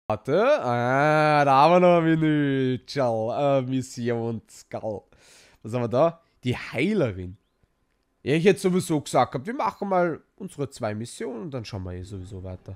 Warte. Ah, da haben wir noch ein Menü. Missionsgall. Was haben wir da? Die Heilerin. Ja, ich hätte sowieso gesagt gehabt, wir machen mal unsere 2 Missionen und dann schauen wir sowieso weiter.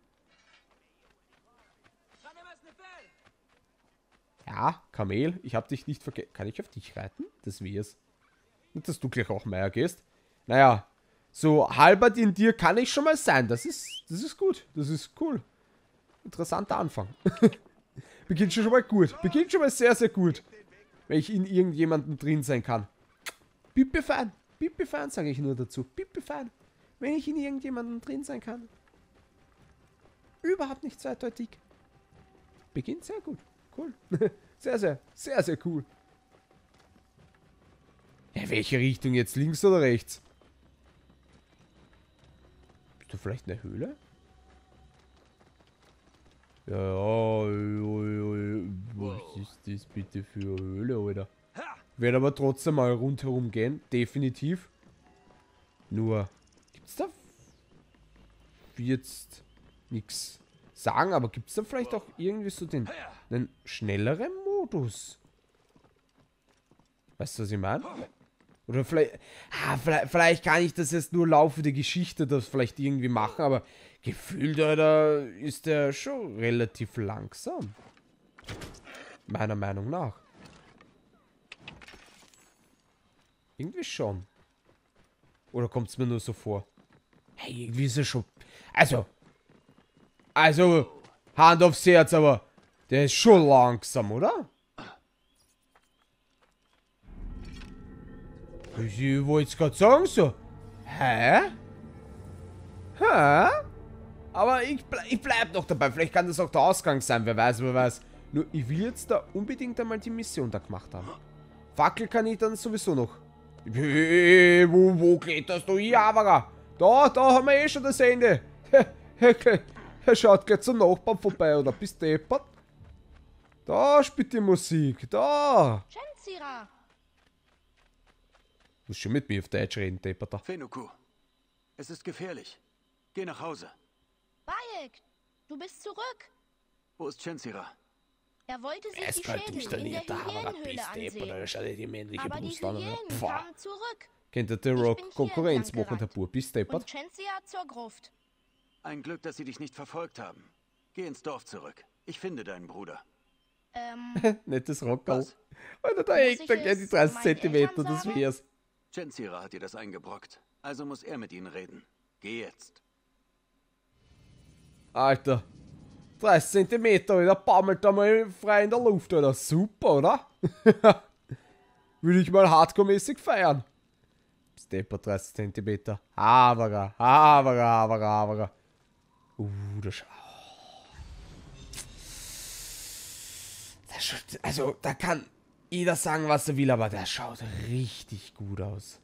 Ja, Kamel, ich habe dich nicht vergessen. Kann ich auf dich reiten? Das wär's. Nicht, dass du gleich auch Meier gehst. Naja, so halbert in dir kann ich schon mal sein. Das ist gut. Das ist cool. Interessanter Anfang. Beginnt schon mal gut. Beginnt schon mal sehr, sehr gut. Wenn ich in irgendjemandem drin sein kann. Pipi-Fan. Pipi-Fan sage ich nur dazu. Pipi-Fan. Wenn ich in irgendjemandem drin sein kann. Überhaupt nicht zweideutig. Beginnt sehr gut. Cool. Sehr, sehr, sehr, sehr cool. Ja, welche Richtung jetzt? Links oder rechts? Ist da vielleicht eine Höhle? Ja, was ist das bitte für eine Höhle, Alter? Werde aber trotzdem mal rundherum gehen. Definitiv. Nur, gibt's da jetzt nichts sagen, aber gibt's da vielleicht auch irgendwie so einen schnelleren Modus? Weißt du, was ich meine? Oder vielleicht kann ich das jetzt nur im Laufe der Geschichte das vielleicht irgendwie machen, aber gefühlt, Alter, ist der schon relativ langsam. Meiner Meinung nach. Irgendwie schon. Oder kommt es mir nur so vor? Hey, irgendwie ist er schon... Also, Hand aufs Herz, aber der ist schon langsam, oder? Ich wollte es gerade sagen, so. Hä? Hä? Aber ich bleib noch dabei. Vielleicht kann das auch der Ausgang sein, wer weiß, wer weiß. Nur, ich will jetzt da unbedingt einmal die Mission da gemacht haben. Fackel kann ich dann sowieso noch. Wo kletterst du hier, aber? Da haben wir eh schon das Ende. Er schaut gleich zum Nachbarn vorbei, oder bist du deppert? Da spielt die Musik, da. Chensira. Du musst schon mit mir auf Deutsch reden, depperter. Fenuku, es ist gefährlich. Geh nach Hause. Bayek, du bist zurück. Wo ist Chensira? Er wollte sich Es die könnte Schädel mich dann in der nicht da, aber Hyänenhöhle bist depperter, da ansehen. schaut die männliche Aber die Brust an. Hyänen Pfah. kamen zurück. Kennt ihr den Ich Rock bin hier Konkurrenz entlang machen, der gerannt. Bub? Bist deppert? Und Chensira zur Gruft. Ein Glück, dass sie dich nicht verfolgt haben. Geh ins Dorf zurück. Ich finde deinen Bruder. Nettes Rockerl. Was? Alter, da Muss hängt ich da gleich die es 30 meinen Zentimeter, Eltern das sagen? wär's. Chensira hat dir das eingebrockt. Also muss er mit ihnen reden. Geh jetzt. Alter. 30 Zentimeter, Alter, baumelt da mal frei in der Luft, Alter. Super, oder? Würde ich mal hardcore-mäßig feiern. Stepper 30 Zentimeter. Haberer. Das schaut. Also, da kann jeder sagen, was er will, aber das schaut richtig gut aus.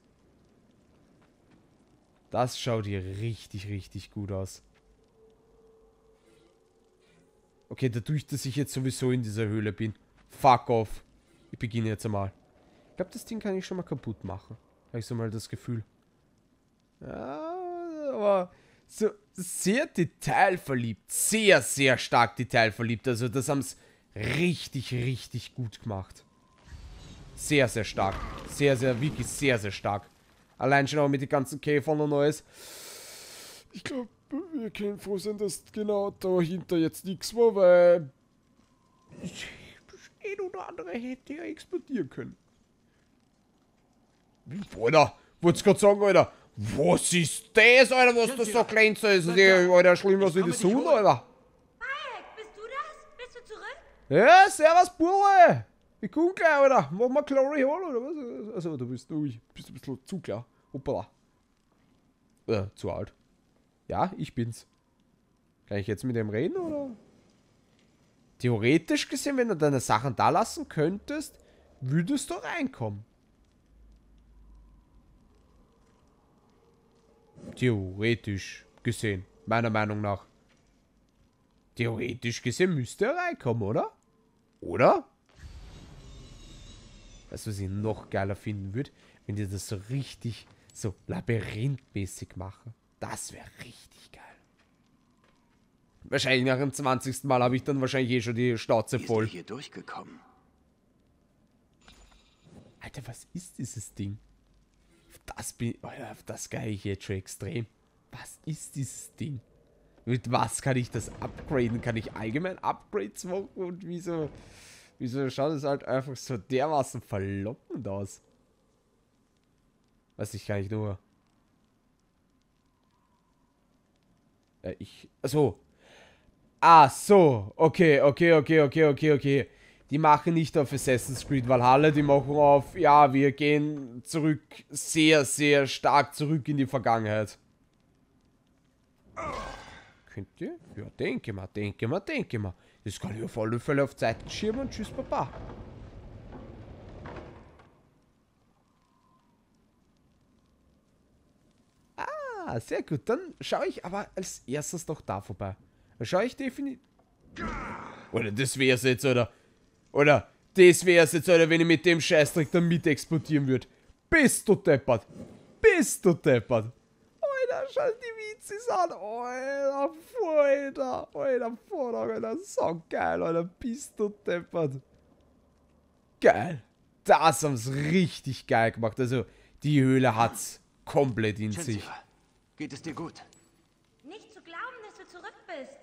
Das schaut hier richtig, richtig gut aus. Okay, dadurch, dass ich jetzt sowieso in dieser Höhle bin. Fuck off. Ich beginne jetzt einmal. Ich glaube, das Ding kann ich schon mal kaputt machen. Habe ich so mal das Gefühl. Ja, aber so sehr detailverliebt. Sehr, sehr stark detailverliebt. Also das haben es richtig, richtig gut gemacht. Sehr, sehr stark. Sehr, sehr, wirklich sehr, sehr stark. Allein schon auch mit den ganzen Käfern und alles. Ich glaube, wir können froh sein, dass genau dahinter jetzt nichts war, weil das ein oder andere hätte ja explodieren können. Alter, wollt's gerade sagen, Alter. Was ist das, Alter, was das so glänzt? Ist das Alter, schlimmer als in die Sonne, Alter. Bayek, bist du das? Bist du zurück? Ja, servus, Burle. Ich komm gleich, Alter. Machen wir Glory Hall, oder was? Also, du bist ein bisschen zu klar. Hoppala. Zu alt. Ja, ich bin's. Kann ich jetzt mit dem reden, oder? Theoretisch gesehen, wenn du deine Sachen da lassen könntest, würdest du reinkommen. Theoretisch gesehen, meiner Meinung nach. Theoretisch gesehen müsste er reinkommen, oder? Oder? Weißt du, was ich noch geiler finden würde? Wenn die das so richtig, so labyrinthmäßig machen. Das wäre richtig geil. Wahrscheinlich nach dem 20. Mal habe ich dann wahrscheinlich eh schon die Schnauze Wie ist voll. er hier durchgekommen? Alter, was ist dieses Ding? Auf das gehe ich jetzt schon extrem. Was ist dieses Ding? Mit was kann ich das upgraden? Kann ich allgemein Upgrades machen? Und wieso schaut es halt einfach so dermaßen verlockend aus? Weiß ich gar nicht nur. So. Ah, so. Okay. Die machen nicht auf Assassin's Creed Valhalla, die machen auf, ja, wir gehen zurück, sehr, sehr stark zurück in die Vergangenheit. Könnt ihr? Ja, denke mal. Das kann ich auf alle Fälle auf Zeit schieben und tschüss, Papa. Ah, sehr gut. Dann schaue ich aber als erstes doch da vorbei. Dann schaue ich definitiv... Oder das wär's jetzt, oder? Oder das wär's jetzt, oder wenn ich mit dem Scheißdreck dann mit explodieren würde. Bist du deppert? Alter, schau die Witzis an. Alter, so geil, Alter. Bist du deppert? Geil. Das haben sie richtig geil gemacht. Also, die Höhle hat's komplett in sich. Shinzira, geht es dir gut? Nicht zu glauben, dass du zurück bist.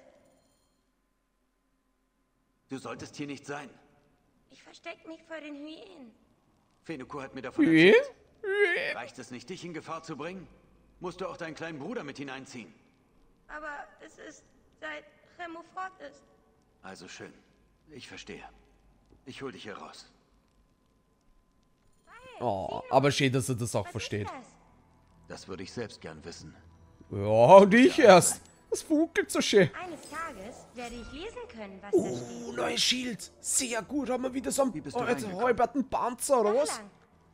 Du solltest hier nicht sein. Ich versteck mich vor den Hyänen. Fenuku hat mir davon Wie? erzählt. Reicht es nicht, dich in Gefahr zu bringen? Musst du auch deinen kleinen Bruder mit hineinziehen? Aber es ist, seit Remo fort ist. Also schön. Ich verstehe. Ich hol dich hier raus. Oh, aber schön, dass er das auch Was versteht. ist das? Das würde ich selbst gern wissen. Ja, und ich erst. Das funkelt so schön. Eines Tages werde ich lesen können, was da steht. Neues Schild. Sehr gut. Haben wir wieder so einen Wie bist du reingekommen? halberten Panzer, oder was? Jahrelang.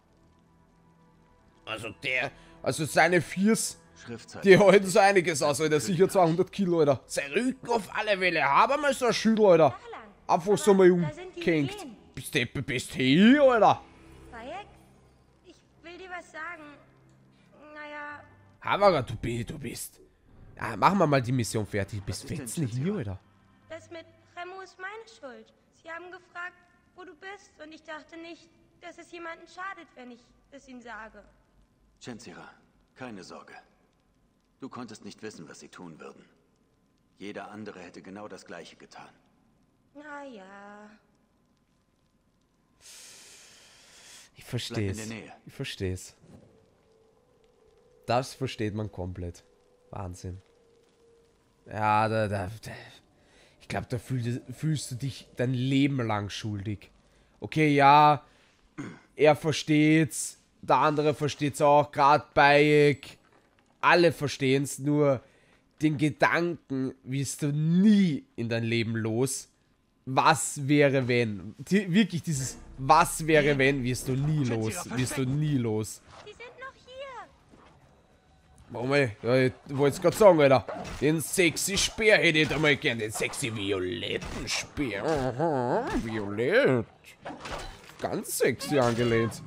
Also seine Viers, Schriftzeichen. die halten so einiges aus, Alter. Sicher 200 Kilo, Alter. Sein Rücken auf alle Fälle. Haben wir so ein Schild, Alter. Jahrelang. Einfach so Aber mal da sind die umgehängt. Hyänen. Bist hier, Alter. Bayek, ich will dir was sagen. Naja, Hammer, du bist. Ja, machen wir mal die Mission fertig. Bist ist denn fetzen hier, Shinzira? Alter. das mit Remo ist meine Schuld. Sie haben gefragt, wo du bist, und ich dachte nicht, dass es jemanden schadet, wenn ich es ihnen sage. Shinzira, keine Sorge. Du konntest nicht wissen, was sie tun würden. Jeder andere hätte genau das Gleiche getan. Naja. Ich versteh's. Bleib in der Nähe. Ich versteh's. Das versteht man komplett. Wahnsinn. Ja, ich glaube, da fühlst du dich dein Leben lang schuldig. Okay, ja, er versteht's, der andere versteht's auch, gerade Bayek. Alle verstehen's, nur den Gedanken wirst du nie in dein Leben los. Was wäre, wenn? Wirklich dieses Was wäre, wenn, wirst du nie los. Wirst du nie los. Sie sind noch hier. Moment, ja, ich wollte es gerade sagen, Alter. Den sexy Speer hätte ich da mal gern. Den sexy violetten Speer. Aha, violett. Ganz sexy angelehnt.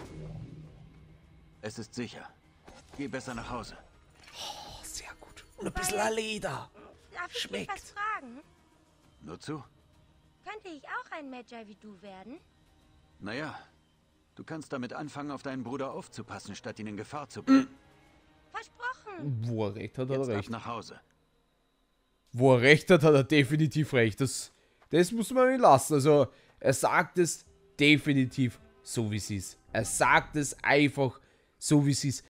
Es ist sicher. Geh besser nach Hause. Oh, sehr gut. Und ein bisschen Leder. Darf ich Schmeckt. dich was fragen? Nur zu? Könnte ich auch ein Magi wie du werden? Naja, du kannst damit anfangen, auf deinen Bruder aufzupassen, statt ihn in Gefahr zu bringen. Versprochen. Wo er recht hat, hat Jetzt er ab recht. nach Hause. Wo er recht hat, hat er definitiv recht. Das muss man ihm lassen. Also, er sagt es definitiv so, wie es ist. Er sagt es einfach so, wie es ist.